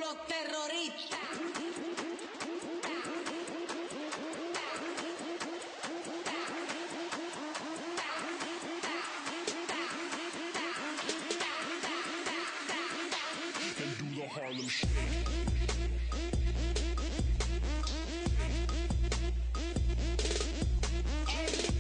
los terroristas. And do the Harlem Shake. Every